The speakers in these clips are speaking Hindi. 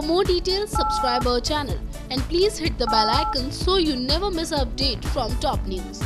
more details, subscribe our channel and please hit the bell icon so you never miss an update from top news.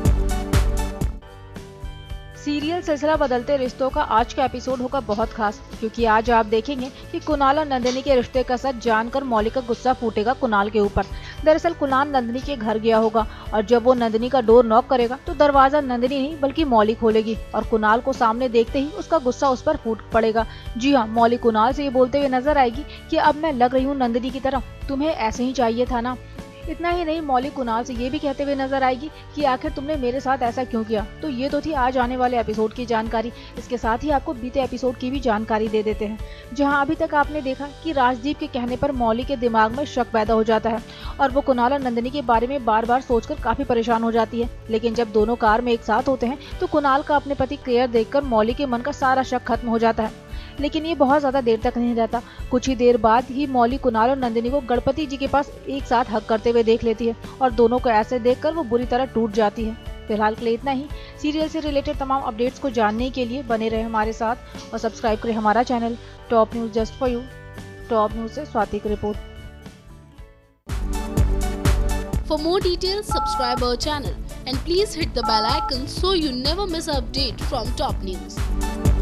Serial सिलसिला बदलते रिश्तों का आज का एपिसोड होगा बहुत खास, क्योंकि आज आप देखेंगे कि कुणाल और नंदिनी के रिश्ते का सच जानकर मौली का गुस्सा फूटेगा कुणाल के ऊपर। दरअसल कुणाल नंदिनी के घर गया होगा और जब वो नंदिनी का डोर नॉक करेगा तो दरवाजा नंदिनी नहीं बल्कि मौली खोलेगी और कुणाल को सामने देखते ही उसका गुस्सा उस पर फूट पड़ेगा। जी हाँ, मौली कुणाल से ये बोलते हुए नजर आएगी कि अब मैं लग रही हूँ नंदिनी की तरह, तुम्हें ऐसे ही चाहिए था ना। इतना ही नहीं, मौली कुणाल से ये भी कहते हुए नजर आएगी कि आखिर तुमने मेरे साथ ऐसा क्यों किया। तो ये तो थी आज आने वाले एपिसोड की जानकारी। इसके साथ ही आपको बीते एपिसोड की भी जानकारी दे देते हैं, जहां अभी तक आपने देखा कि राजदीप के कहने पर मौली के दिमाग में शक पैदा हो जाता है और वो कुणाल और नंदिनी के बारे में बार बार सोचकर काफी परेशान हो जाती है। लेकिन जब दोनों कार में एक साथ होते हैं तो कुणाल का अपने पति क्लियर देखकर मौली के मन का सारा शक खत्म हो जाता है। लेकिन ये बहुत ज्यादा देर तक नहीं रहता। कुछ ही देर बाद ही मौली कुणाल और नंदिनी को गणपति जी के पास एक साथ हग करते हुए देख लेती है और दोनों को ऐसे देखकर वो बुरी तरह टूट जाती है। फिलहाल के लिए इतना ही। सीरियल से रिलेटेड तमाम अपडेट्स को जानने के लिए बने रहे हमारे साथ और सब्सक्राइब करें हमारा channel top news just for you. Top news से स्वाति की रिपोर्ट। For more details, subscribe our channel and please hit the bell icon so you never miss an update from top news.